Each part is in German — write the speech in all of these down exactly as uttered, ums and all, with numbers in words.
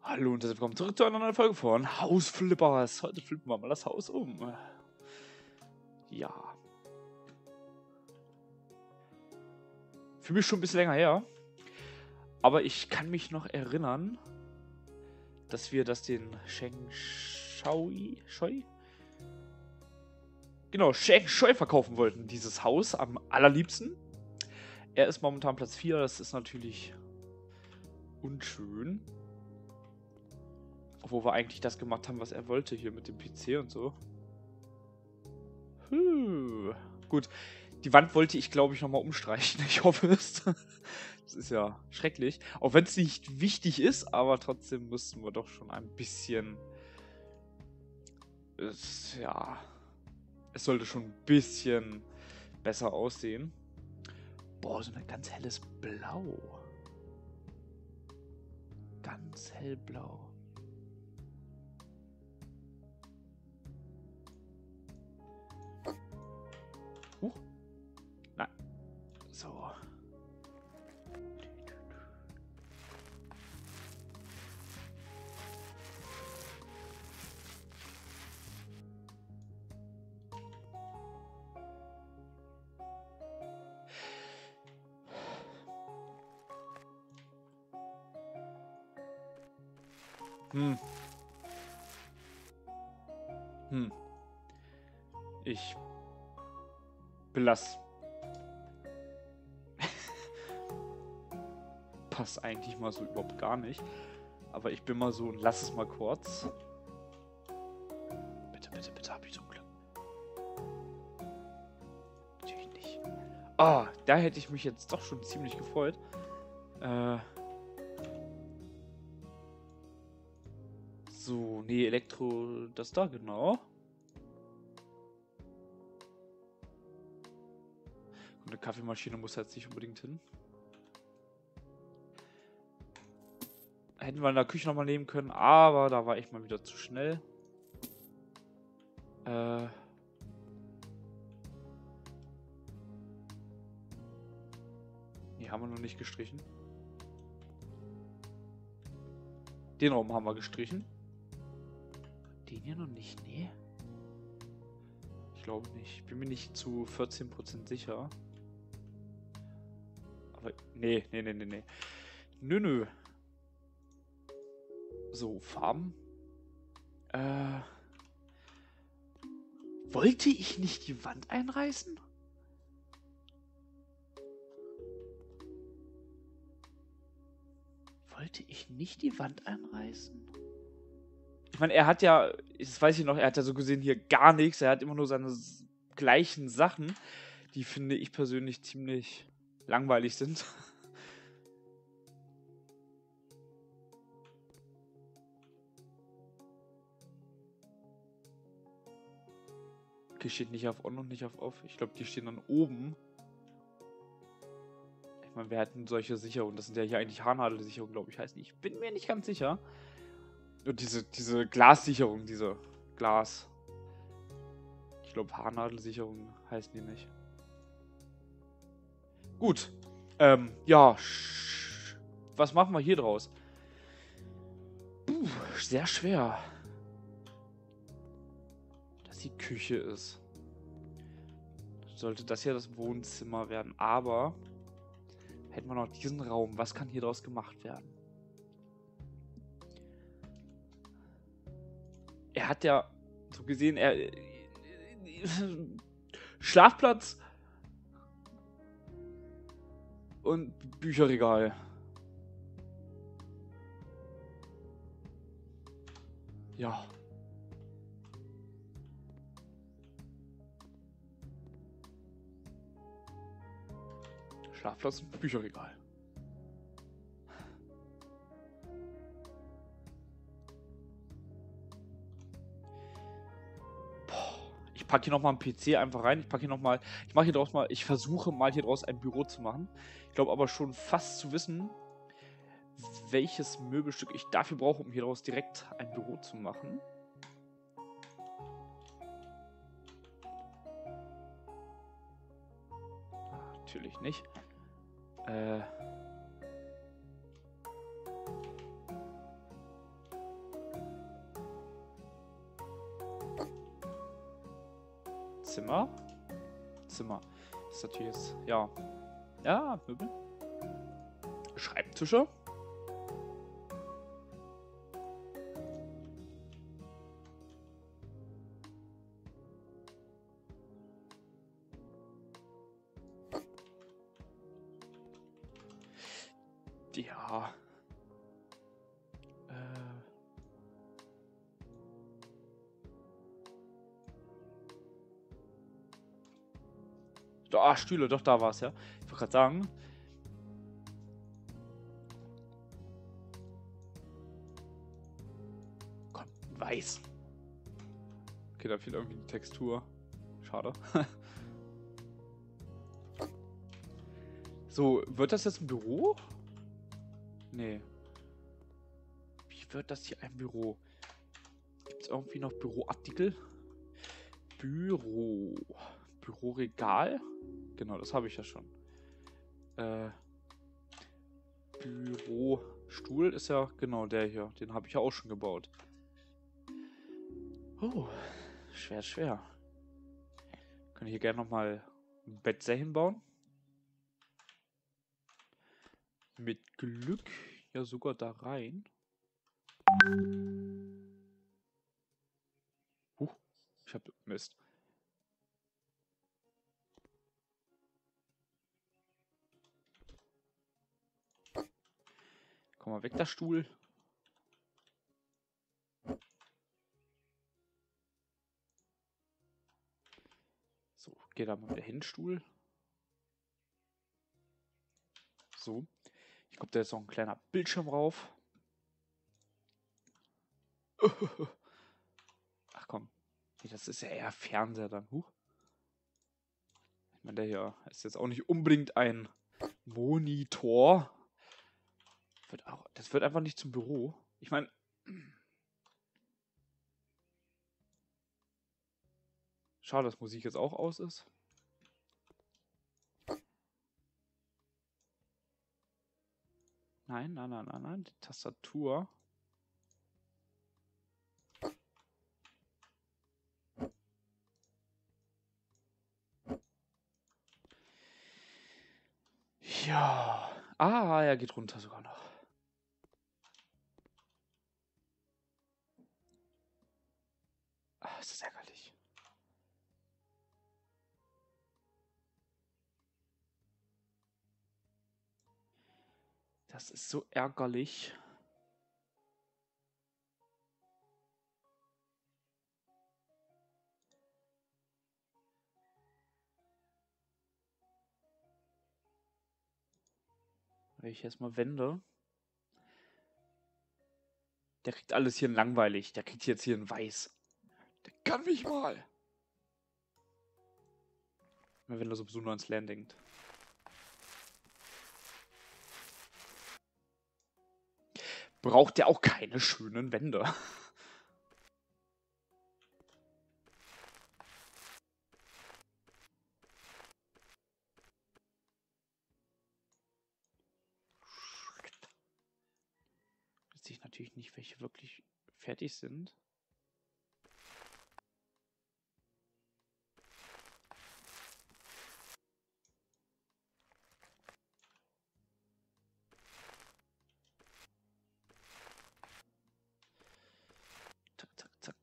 Hallo und herzlich willkommen zurück zu einer neuen Folge von Hausflippers. Heute flippen wir mal das Haus um. Ja. Für mich schon ein bisschen länger her. Aber ich kann mich noch erinnern, dass wir das den Sheng Shui, Shui? Genau, Sheng Shui verkaufen wollten, dieses Haus am allerliebsten. Er ist momentan Platz vier, das ist natürlich unschön. Obwohl wir eigentlich das gemacht haben, was er wollte hier mit dem P C und so. Hm. Gut, die Wand wollte ich, glaube ich, nochmal umstreichen. Ich hoffe es. Das ist ja schrecklich. Auch wenn es nicht wichtig ist, aber trotzdem müssten wir doch schon ein bisschen... Es, ja... Es sollte schon ein bisschen besser aussehen. Boah, so ein ganz helles Blau. Ganz hellblau. Huch. Nein. So. Hm. Hm. Ich belass. Passt eigentlich mal so überhaupt gar nicht. Aber ich bin mal so und lass es mal kurz. Bitte, bitte, bitte, hab ich zum Glück. Natürlich nicht. Ah, da hätte ich mich jetzt doch schon ziemlich gefreut. Äh. So, nee, Elektro, das da genau. Eine Kaffeemaschine muss jetzt nicht unbedingt hin. Hätten wir in der Küche nochmal nehmen können, aber da war ich mal wieder zu schnell. Äh. Nee, haben wir noch nicht gestrichen. Den Raum haben wir gestrichen. Den hier noch nicht, nee. Ich glaube nicht. Bin mir nicht zu vierzehn Prozent sicher. Aber nee, nee, nee, nee, nee. Nö, nö. So, Farben. Äh. Wollte ich nicht die Wand einreißen? Wollte ich nicht die Wand einreißen? Ich meine, er hat ja, das weiß ich noch, er hat ja so gesehen hier gar nichts. Er hat immer nur seine gleichen Sachen, die finde ich persönlich ziemlich langweilig sind. Okay, steht nicht auf On und nicht auf Off. Ich glaube, die stehen dann oben. Ich meine, wir hatten solche Sicherungen. Das sind ja hier eigentlich Haarnadelsicherungen, glaube ich, heißt die. Ich bin mir nicht ganz sicher. Und diese, diese Glassicherung, diese Glas. Ich glaube, Haarnadelsicherung heißen die nicht. Gut. Ähm, ja. Was machen wir hier draus? Puh, sehr schwer. Dass die Küche ist. Sollte das hier das Wohnzimmer werden. Aber hätten wir noch diesen Raum. Was kann hier draus gemacht werden? Er hat ja so gesehen, er Schlafplatz und Bücherregal. Ja. Schlafplatz und Bücherregal. Ich packe hier nochmal einen P C einfach rein. Ich packe hier nochmal. Ich mache hier draus mal. Ich versuche mal hier draus ein Büro zu machen. Ich glaube aber schon fast zu wissen, welches Möbelstück ich dafür brauche, um hier draus direkt ein Büro zu machen. Natürlich nicht. Äh. Zimmer. Zimmer. Das ist natürlich jetzt, ja. Ja, Möbel. Schreibtische. Ja. Äh. Ah, Stühle, doch, da war es, ja. Ich wollte gerade sagen. Komm, weiß. Okay, da fehlt irgendwie die Textur. Schade. So, wird das jetzt ein Büro? Nee. Wie wird das hier ein Büro? Gibt es irgendwie noch Büroartikel? Büro. Büroregal? Genau, das habe ich ja schon. Äh, Bürostuhl ist ja genau der hier. Den habe ich ja auch schon gebaut. Oh, schwer, schwer. Kann ich hier gerne nochmal ein Bett sehr hinbauen. Mit Glück ja sogar da rein. Huch, ich hab Mist. Komm mal weg, der Stuhl. So, geht da mal wieder hin, Stuhl. So. Ich glaube, da ist noch ein kleiner Bildschirm drauf. Ach komm. Nee, das ist ja eher Fernseher dann. Huch. Ich meine, der hier ist jetzt auch nicht unbedingt ein Monitor. Wird auch, das wird einfach nicht zum Büro. Ich meine... Schade, dass Musik jetzt auch aus ist. Nein, nein, nein, nein, nein. Die Tastatur. Ja. Ah, er geht runter sogar noch. Ah, ist das ärgerlich. Das ist so ärgerlich. Wenn ich erstmal wende. Der kriegt alles hier in langweilig. Der kriegt jetzt hier in weiß. Der kann mich mal. Wenn er sowieso nur ans Lernen denkt. Braucht der auch keine schönen Wände. Jetzt sehe ich natürlich nicht, welche wirklich fertig sind. Zack, zack, zack.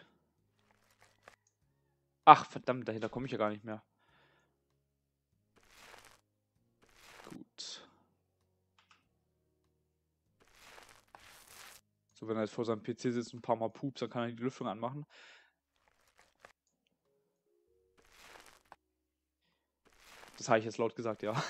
Ach, verdammt, dahinter komme ich ja gar nicht mehr. Gut. So, wenn er jetzt vor seinem P C sitzt und ein paar Mal pups, dann kann er die Lüftung anmachen. Das habe ich jetzt laut gesagt, ja.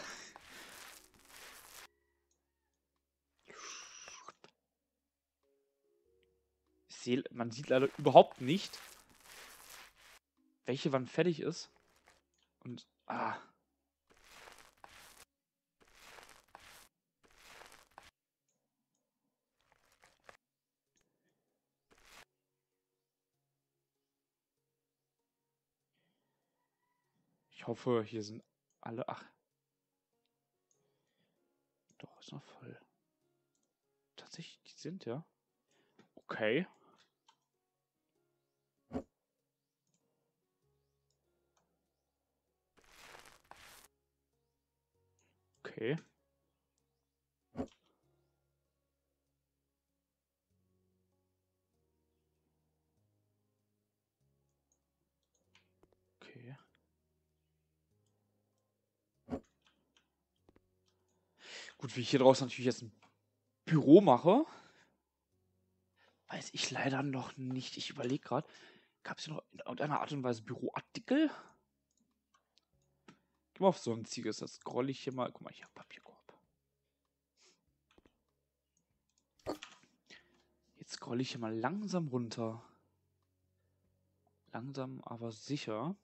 Ich sehe, man sieht leider überhaupt nicht, welche wann fertig ist. Und, ah. Ich hoffe, hier sind alle. Ach. Doch, ist noch voll. Tatsächlich, die sind ja. Okay. Okay. Okay. Gut, wie ich hier draußen natürlich jetzt ein Büro mache, weiß ich leider noch nicht. Ich überlege gerade, gab es hier noch in irgendeiner Art und Weise Büroartikel? Geh mal auf Sonstiges, das scroll ich hier mal. Guck mal, hier, Papierkorb. Jetzt scroll ich hier mal langsam runter. Langsam, aber sicher.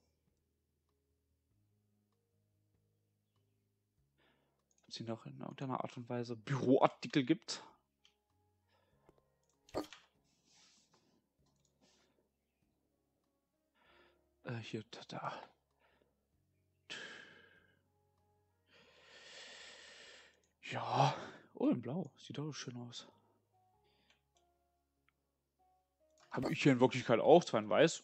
Ob es hier noch in irgendeiner Art und Weise Büroartikel gibt? Äh, hier, da, da. Ja. Oh, in Blau. Sieht auch schön aus. Habe ich hier in Wirklichkeit auch, zwar in Weiß.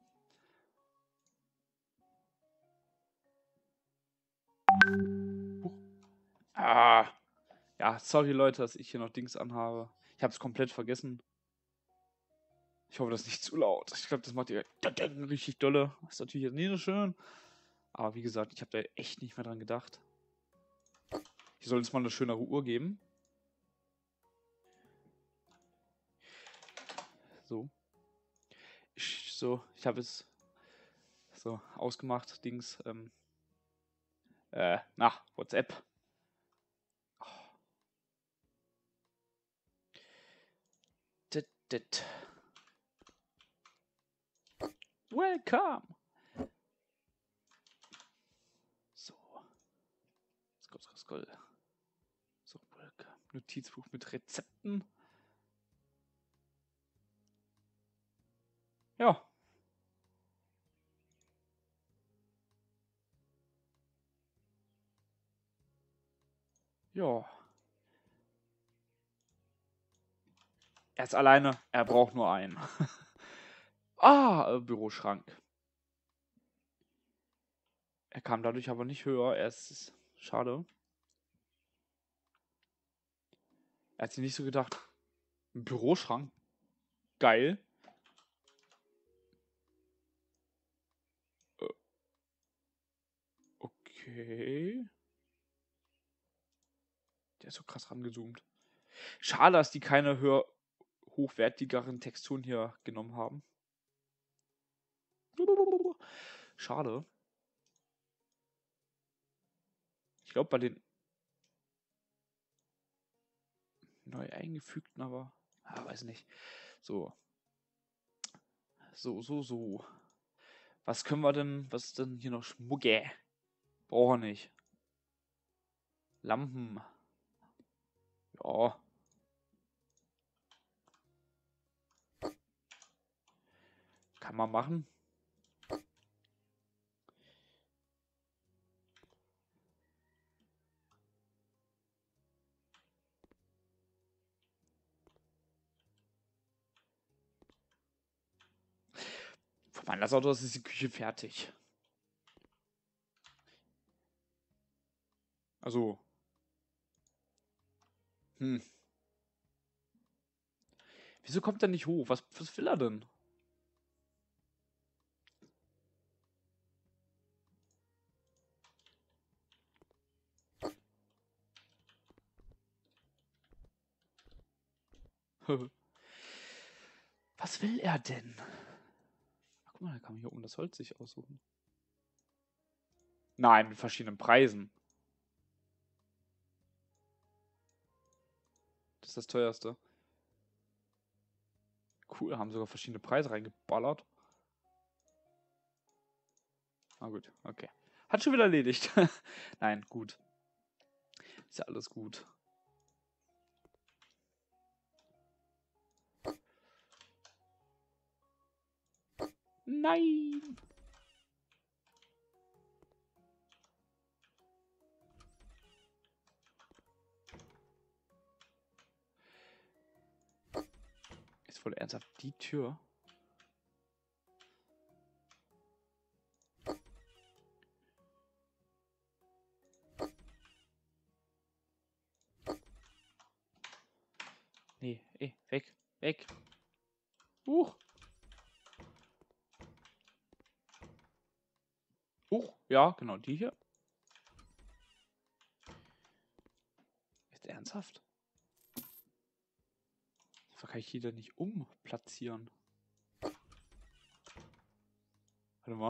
Huch. Ah. Ja, sorry Leute, dass ich hier noch Dings anhabe. Ich habe es komplett vergessen. Ich hoffe, das ist nicht zu laut. Ich glaube, das macht ihr richtig dolle. Das ist natürlich jetzt nie so schön. Aber wie gesagt, ich habe da echt nicht mehr dran gedacht. Hier soll es mal eine schönere Uhr geben. So. Ich, so, ich habe es so ausgemacht, Dings. Ähm, äh, na, WhatsApp. Oh. Dit, dit. Welcome. So. Scroll, scroll, scroll. So, welcome. Notizbuch mit Rezepten. Ja. Ja. Er ist alleine, er braucht nur einen. Ah, äh, Büroschrank. Er kam dadurch aber nicht höher. Er ist schade. Er hat sich nicht so gedacht. Ein Büroschrank? Geil. Äh, okay. Der ist so krass rangezoomt. Schade, dass die keine höher hochwertigeren Texturen hier genommen haben. Schade. Ich glaube, bei den neu eingefügten, aber ah, weiß nicht. So. So, so, so. Was können wir denn, was ist denn hier noch Schmucke? Brauchen wir nicht. Lampen. Ja. Kann man machen. Von meinem Auto ist die Küche fertig. Also. Hm. Wieso kommt er nicht hoch? Was, was will er denn? Was will er denn? Ach, guck mal, da kann man hier oben das Holz sich aussuchen. Nein, mit verschiedenen Preisen. Das ist das teuerste. Cool, haben sogar verschiedene Preise reingeballert. Ah gut, okay. Hat schon wieder erledigt. Nein, gut. Ist ja alles gut. Nein! Ist voll ernsthaft die Tür? Nee, ey, weg. Weg. Huch. Huch. Ja, genau, die hier. Jetzt ernsthaft? Wieso kann ich die denn nicht umplatzieren? Warte mal.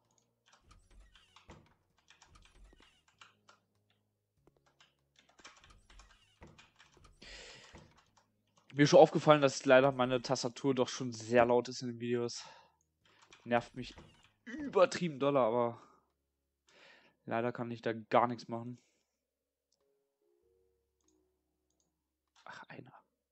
Mir ist schon aufgefallen, dass leider meine Tastatur doch schon sehr laut ist in den Videos. Nervt mich übertrieben doll, aber leider kann ich da gar nichts machen. Ach, einer.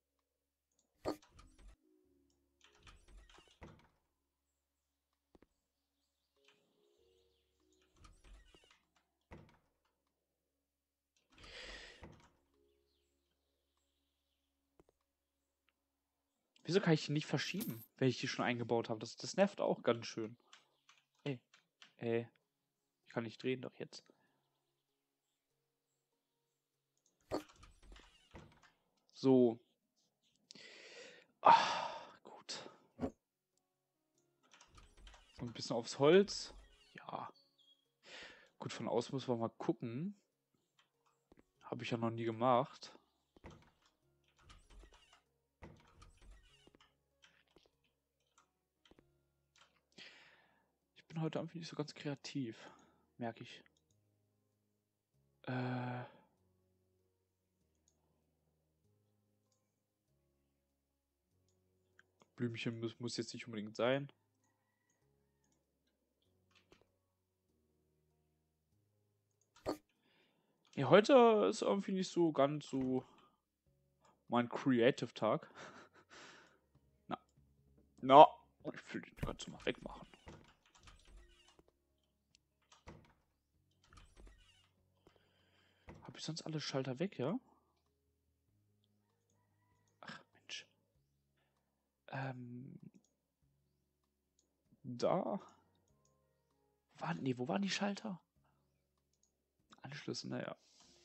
Wieso kann ich die nicht verschieben, wenn ich die schon eingebaut habe? Das, das nervt auch ganz schön. Ey, ey. Ich kann nicht drehen, doch jetzt. So. Ah, gut. So ein bisschen aufs Holz. Ja. Gut, von außen müssen wir mal gucken. Habe ich ja noch nie gemacht. Ich bin heute irgendwie nicht so ganz kreativ. Merke ich. Äh. Blümchen muss, muss jetzt nicht unbedingt sein. Ja, heute ist irgendwie nicht so ganz so mein Creative-Tag. Na. Na. Ich will den ganz mal wegmachen. Habe ich sonst alle Schalter weg, ja? Ach, Mensch. Ähm. Da. War, nee, wo waren die Schalter? Anschlüsse, naja.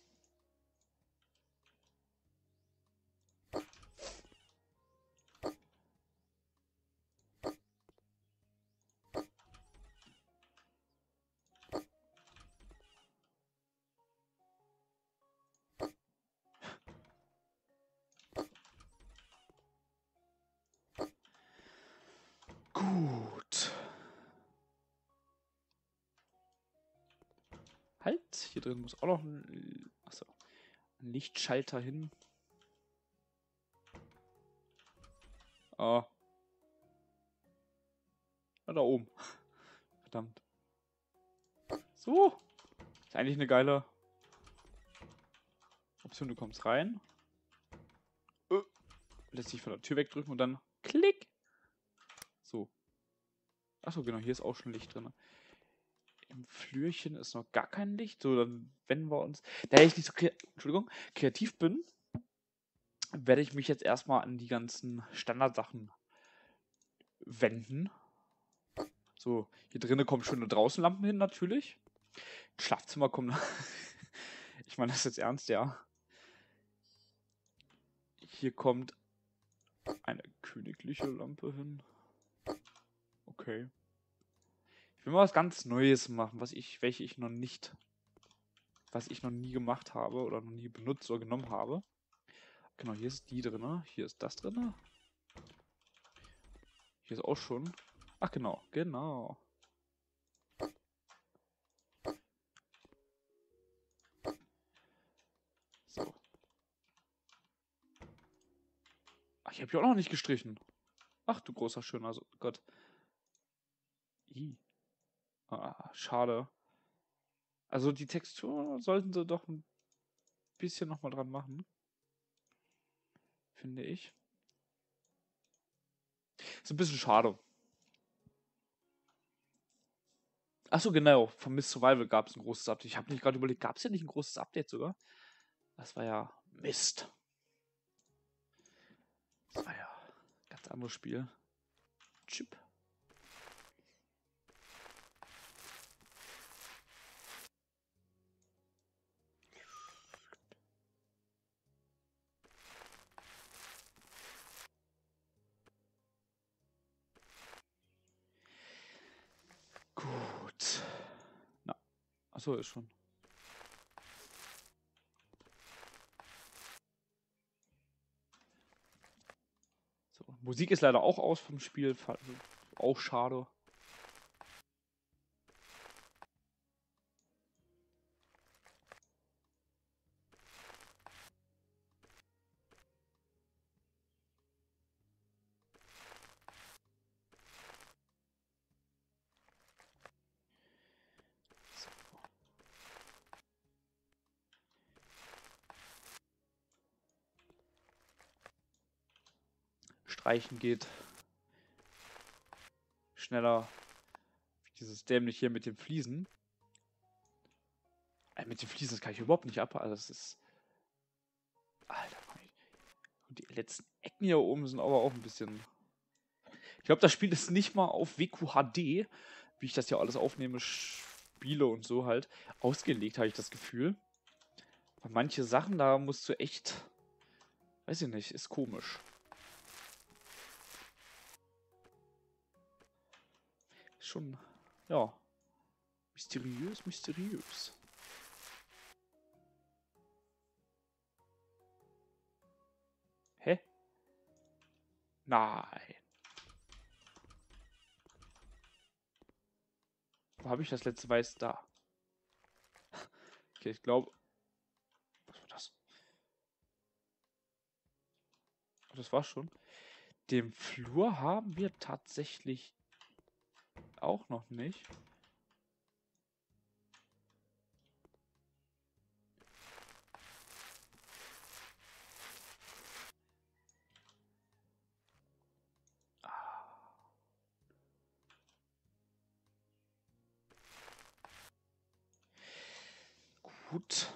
Gut. Halt, hier drin muss auch noch ein, achso, ein Lichtschalter hin. Ah. Ah, da oben. Verdammt. So. Ist eigentlich eine geile Option. Du kommst rein. Äh. Lässt sich von der Tür wegdrücken und dann klick. So. Achso, genau, hier ist auch schon Licht drin. Im Flürchen ist noch gar kein Licht. So, dann wenden wir uns. Da ich nicht so kre Entschuldigung, kreativ bin, werde ich mich jetzt erstmal an die ganzen Standardsachen wenden. So, hier drinnen kommen schöne Draußenlampen hin, natürlich. Ins Schlafzimmer kommen. Ich meine das jetzt ernst, ja. Hier kommt eine königliche Lampe hin. Okay. Ich will mal was ganz Neues machen, was ich, welche ich noch nicht, was ich noch nie gemacht habe oder noch nie benutzt oder genommen habe. Genau, hier ist die drin. Hier ist das drin. Hier ist auch schon. Ach genau, genau. So. Ach, ich habe hier auch noch nicht gestrichen. Ach du großer schöner so Gott. I. Ah, schade. Also die Textur sollten sie doch ein bisschen nochmal dran machen. Finde ich. Ist ein bisschen schade. Achso, genau. Von Miss Survival gab es ein großes Update. Ich habe nicht gerade überlegt, gab es ja nicht ein großes Update sogar? Das war ja Mist. Das war ja ein ganz anderes Spiel. Chip. Achso, ist schon. So, Musik ist leider auch aus vom Spiel. Auch schade. Streichen geht schneller. Dieses dämlich hier mit den Fliesen. Äh, mit den Fliesen, das kann ich überhaupt nicht ab. Also das ist. Alter, und die letzten Ecken hier oben sind aber auch ein bisschen. Ich glaube, das Spiel ist nicht mal auf W Q H D, wie ich das ja alles aufnehme, spiele und so halt, ausgelegt, habe ich das Gefühl. Weil manche Sachen, da musst du echt. Weiß ich nicht, ist komisch. Schon, ja. Mysteriös, mysteriös. Hä? Nein. Wo habe ich das letzte Weiß da? Okay, ich glaube. Was war das? Das war's schon. Den Flur haben wir tatsächlich auch noch nicht. Gut.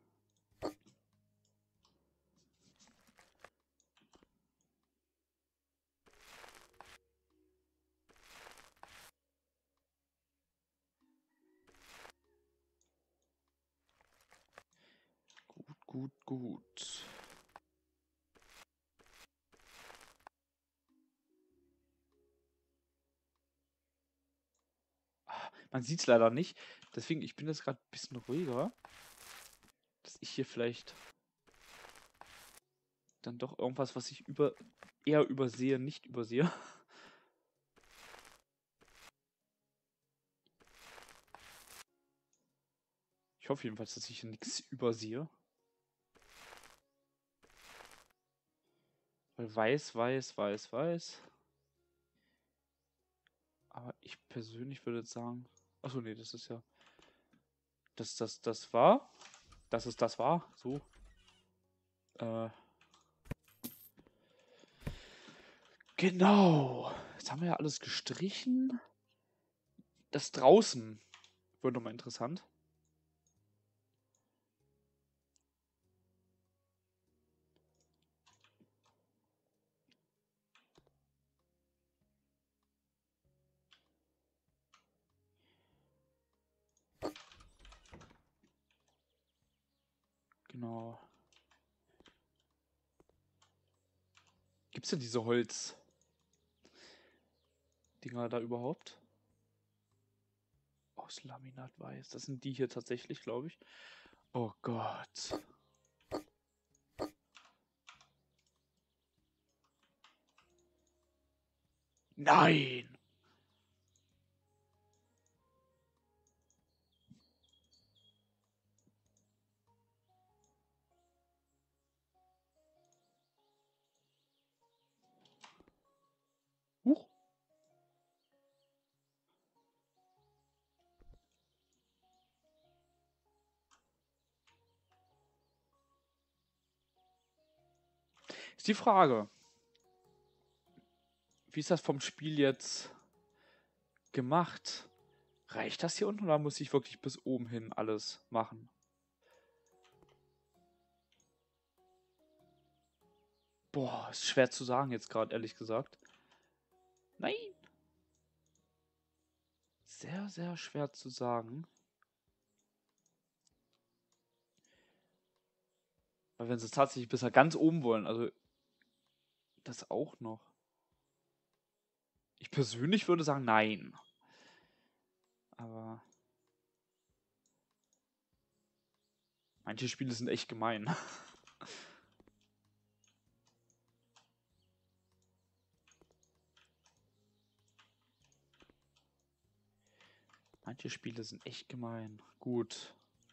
Gut, gut, gut. Man sieht es leider nicht. Deswegen, ich bin jetzt gerade ein bisschen ruhiger. Dass ich hier vielleicht dann doch irgendwas, was ich über eher übersehe, nicht übersehe. Ich hoffe jedenfalls, dass ich hier nichts übersehe. Weil weiß, weiß, weiß, weiß. Aber ich persönlich würde jetzt sagen. Achso, nee, das ist ja. Das, das, das war. Das ist das war. So. Äh. Genau. Jetzt haben wir ja alles gestrichen. Das draußen wird nochmal interessant. Genau. Gibt es denn diese Holz-Dinger da überhaupt? Aus Laminat weiß. Das sind die hier tatsächlich, glaube ich. Oh Gott. Nein! Huch. Ist die Frage. Wie ist das vom Spiel jetzt gemacht? Reicht das hier unten oder muss ich wirklich bis oben hin alles machen? Boah, ist schwer zu sagen jetzt gerade, ehrlich gesagt. Nein! Sehr, sehr schwer zu sagen. Weil wenn sie es tatsächlich bis ganz oben wollen, also das auch noch. Ich persönlich würde sagen, nein. Aber Manche Spiele sind echt gemein. Manche Spiele sind echt gemein. Gut.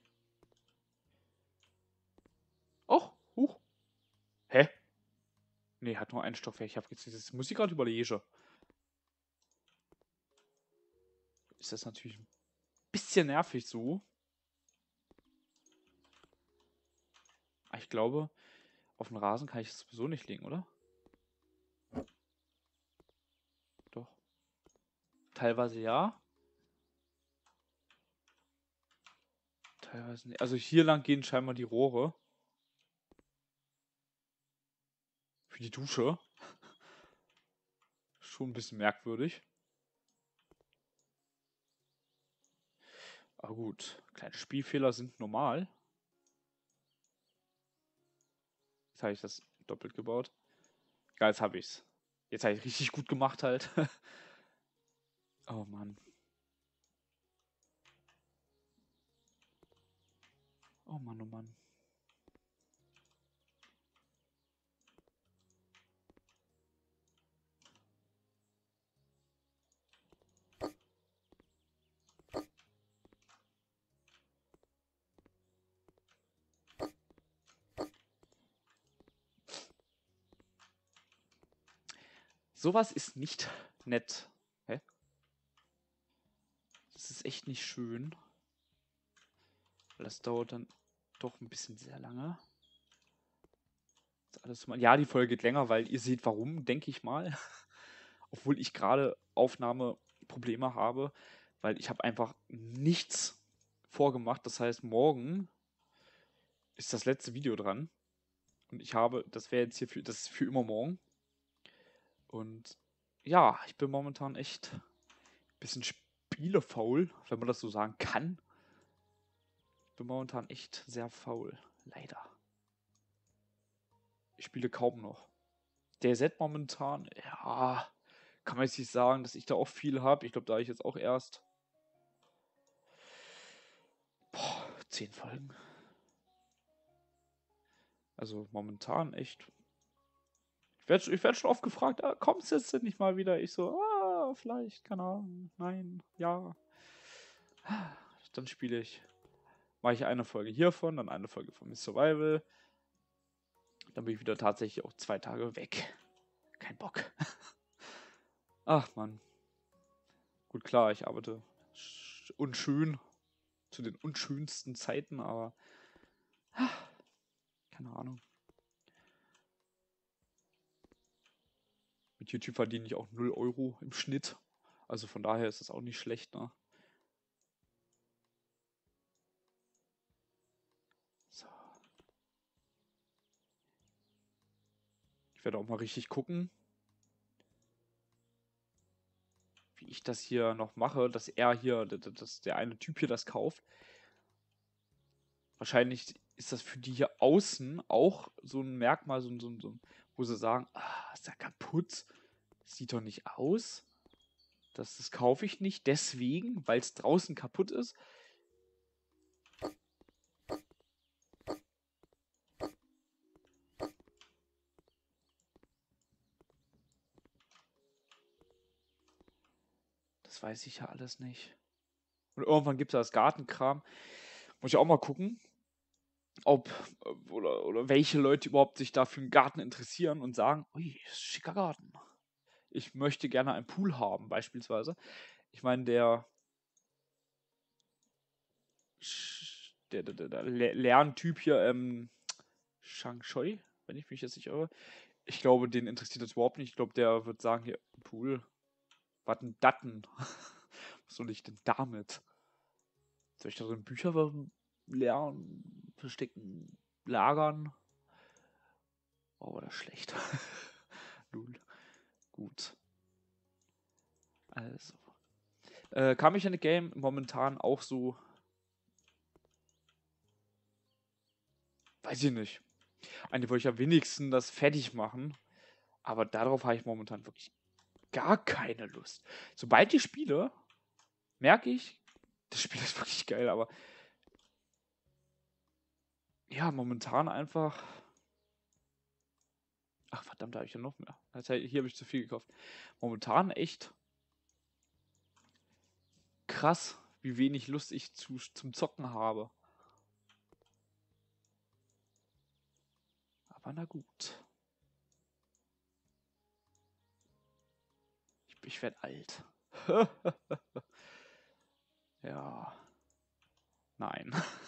Och, huch. Hä? Nee, hat nur ein Stockwerk. Ich hab jetzt dieses Musik gerade überlege. Ist das natürlich ein bisschen nervig so. Aber ich glaube, auf den Rasen kann ich es sowieso nicht legen, oder? Doch. Teilweise ja. Teilweise nicht. Also hier lang gehen scheinbar die Rohre. Für die Dusche. Schon ein bisschen merkwürdig. Aber gut. Kleine Spielfehler sind normal. Jetzt habe ich das doppelt gebaut. Ja, jetzt habe ich's. Jetzt habe ich richtig gut gemacht halt. Oh Mann. Oh Mann, oh Mann. Sowas ist nicht nett. Hä? Das ist echt nicht schön. Das dauert dann doch ein bisschen sehr lange. Das alles mal. Ja, die Folge geht länger, weil ihr seht warum, denke ich mal. Obwohl ich gerade Aufnahmeprobleme habe, weil ich habe einfach nichts vorgemacht. Das heißt, morgen ist das letzte Video dran. Und ich habe, das wäre jetzt hier für, das ist für immer morgen. Und ja, ich bin momentan echt ein bisschen spielefaul, wenn man das so sagen kann. Ich bin momentan echt sehr faul, leider. Ich spiele kaum noch. Der Set momentan, ja, kann man jetzt nicht sagen, dass ich da auch viel habe. Ich glaube, da ich jetzt auch erst boah, zehn Folgen. Also momentan echt. Ich werde ich werd schon oft gefragt, ah, kommst du jetzt nicht mal wieder? Ich so, ah, vielleicht, keine Ahnung, nein, ja. Dann spiele ich, mache ich eine Folge hiervon, dann eine Folge von Miss Survival. Dann bin ich wieder tatsächlich auch zwei Tage weg. Kein Bock. Ach man. Gut, klar, ich arbeite unschön zu den unschönsten Zeiten, aber keine Ahnung. Mit YouTube verdiene ich auch null Euro im Schnitt. Also von daher ist das auch nicht schlecht, ne? So. Ich werde auch mal richtig gucken, wie ich das hier noch mache, dass er hier, dass der eine Typ hier das kauft. Wahrscheinlich ist das für die hier außen auch so ein Merkmal, so ein, so ein, so ein wo sie sagen, ah, ist ja kaputt, sieht doch nicht aus. Das, das kaufe ich nicht, deswegen, weil es draußen kaputt ist. Das weiß ich ja alles nicht. Und irgendwann gibt es das Gartenkram. Muss ich auch mal gucken, ob oder, oder welche Leute überhaupt sich da für einen Garten interessieren und sagen, ui, ist ein schicker Garten. Ich möchte gerne einen Pool haben, beispielsweise. Ich meine, der, der, der, der, der Lerntyp hier, ähm, Shang Choi, wenn ich mich jetzt nicht irre. Ich glaube, den interessiert das überhaupt nicht. Ich glaube, der wird sagen, hier, Pool, was denn Datten? Was soll ich denn damit? Soll ich da drin Bücher lernen, verstecken, lagern? Oh, war das schlecht. Nun, gut. Also. Äh, Car Mechanic Game momentan auch so. Weiß ich nicht. Eigentlich wollte ich am wenigsten das fertig machen. Aber darauf habe ich momentan wirklich gar keine Lust. Sobald ich spiele, merke ich, das Spiel ist wirklich geil, aber ja, momentan einfach. Ach, verdammt, da habe ich ja noch mehr. Also hier habe ich zu viel gekauft. Momentan echt krass, wie wenig Lust ich zu, zum Zocken habe. Aber na gut. Ich, ich werde alt. Ja. Nein.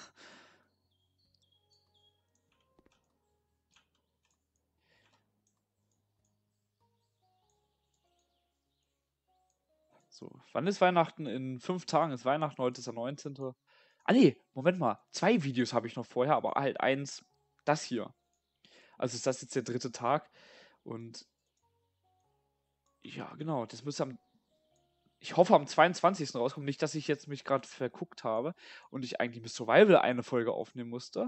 So, wann ist Weihnachten? In fünf Tagen ist Weihnachten, heute ist der neunzehnte. Ah nee, Moment mal. Zwei Videos habe ich noch vorher, aber halt eins, das hier. Also ist das jetzt der dritte Tag. Und ja, genau, das müsste am. Ich hoffe am zweiundzwanzigsten rauskommen. Nicht, dass ich jetzt mich gerade verguckt habe und ich eigentlich mit Survival eine Folge aufnehmen musste.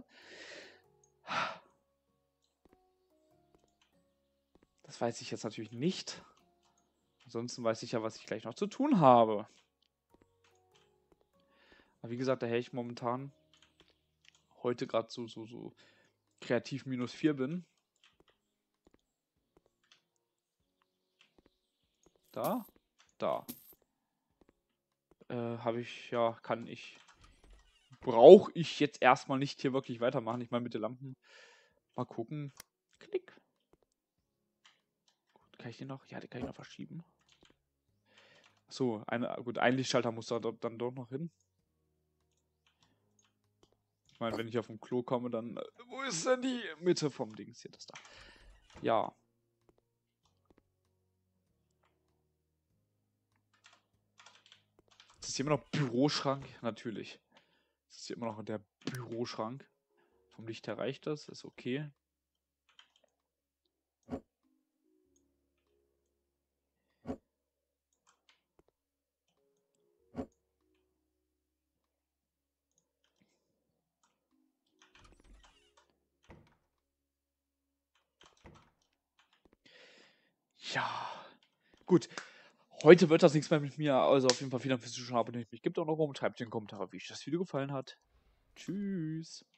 Das weiß ich jetzt natürlich nicht. Ansonsten weiß ich ja, was ich gleich noch zu tun habe. Aber wie gesagt, daher ich momentan heute gerade so, so, so kreativ minus vier bin. Da, da. Äh, habe ich, ja, kann ich, brauche ich jetzt erstmal nicht hier wirklich weitermachen. Ich meine, mit den Lampen mal gucken. Klick. Gut, kann ich den noch? Ja, den kann ich noch verschieben. So, eine, gut, ein Lichtschalter muss da dann doch noch hin. Ich meine, wenn ich auf dem Klo komme, dann. Wo ist denn die Mitte vom Dings hier? Das da. Ja. Ist das hier immer noch Büroschrank? Natürlich. Das ist hier immer noch der Büroschrank. Vom Licht her reicht das, ist okay. Ja. Gut. Heute wird das nichts mehr mit mir. Also auf jeden Fall vielen Dank fürs Zuschauen. Abonniert mich. Gebt auch noch rum. Schreibt in die Kommentare, wie euch das Video gefallen hat. Tschüss.